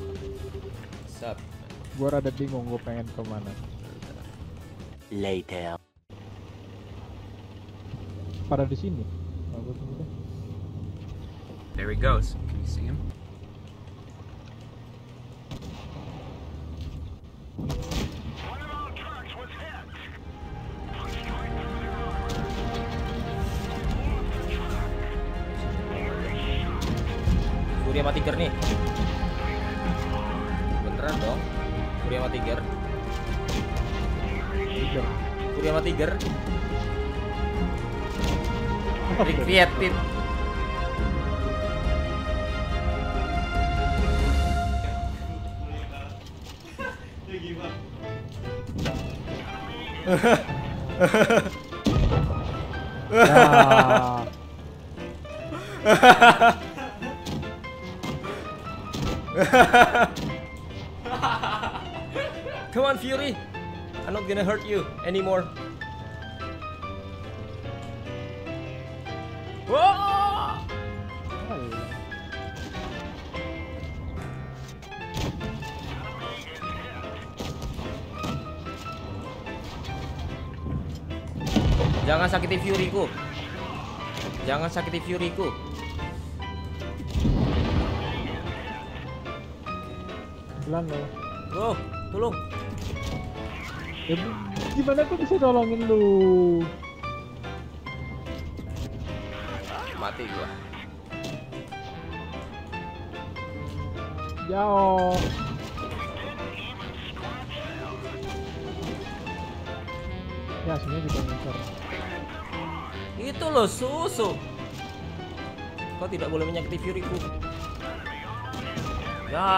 Sup? Gua rada bingung gua pengen kemana. Later. Pada di sini. Oh, gua tunggu deh. There he goes. Can you see him? Fury sama Tiger nih. Beneran dong. Fury sama Tiger. Fury sama Tiger. Recreated. Ya. Come on, Fury. I'm not gonna hurt you anymore. Whoa! Jangan sakiti Fury-ku. Jangan sakiti Fury-ku. Pelan lo. Oh, tolong. Ya, gimana gua bisa nolongin lu? Mati gua. Jauh. Ya, sebenarnya juga ngincer. Itu loh susu. Kau tidak boleh menyakiti Fury-ku. Ya,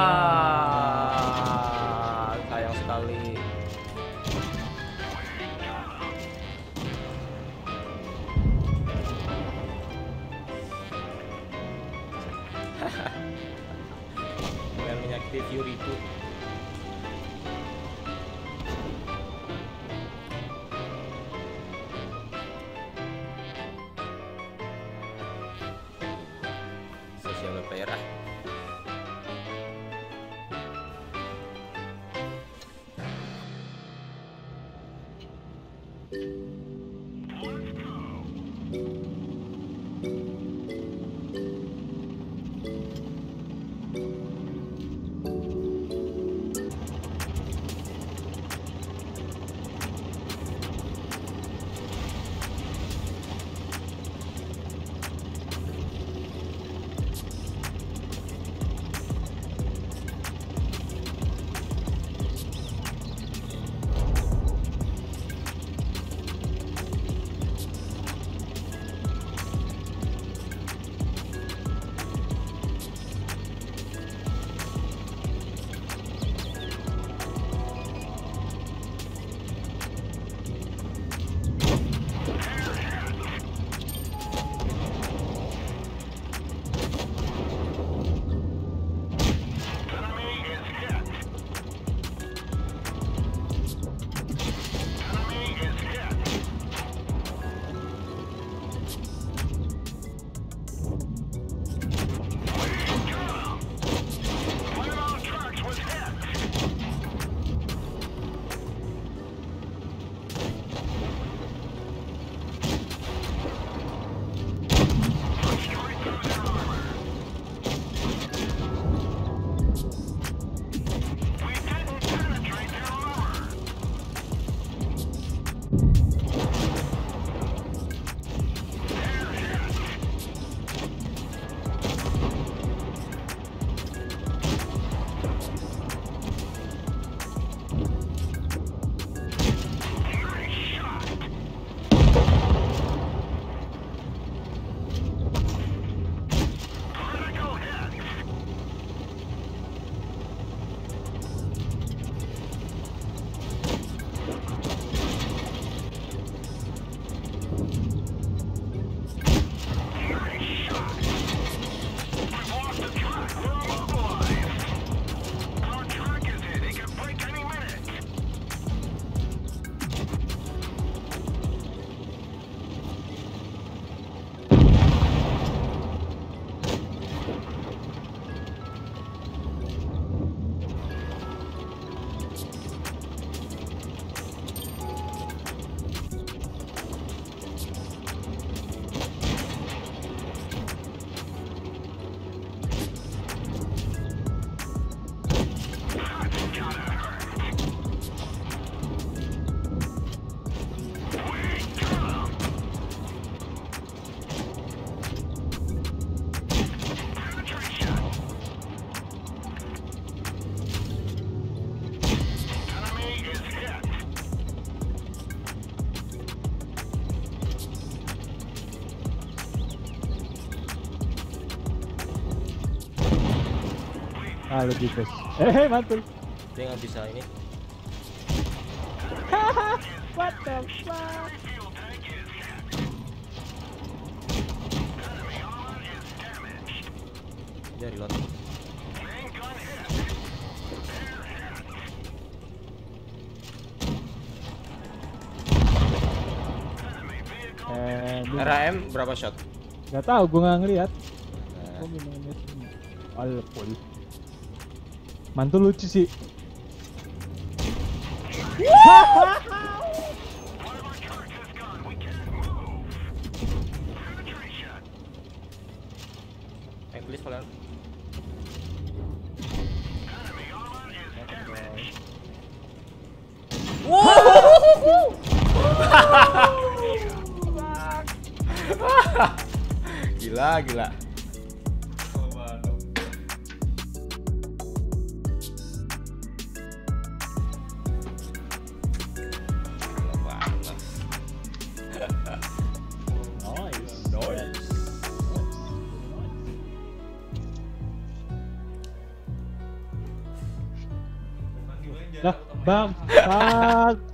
sayang sekali. Dengan menyakiti Fury-ku. Sosial player ah. Ah, lu tipes. Mantul. Dia nggak bisa ini. What the fuck? Dia reload. RAM berapa shot? Gak tau, gue gak ngeliat. Nah, Gue minumnya sini. Alepol. Mantul lucu sih. please kalian. Gila, gila. Lah, bang,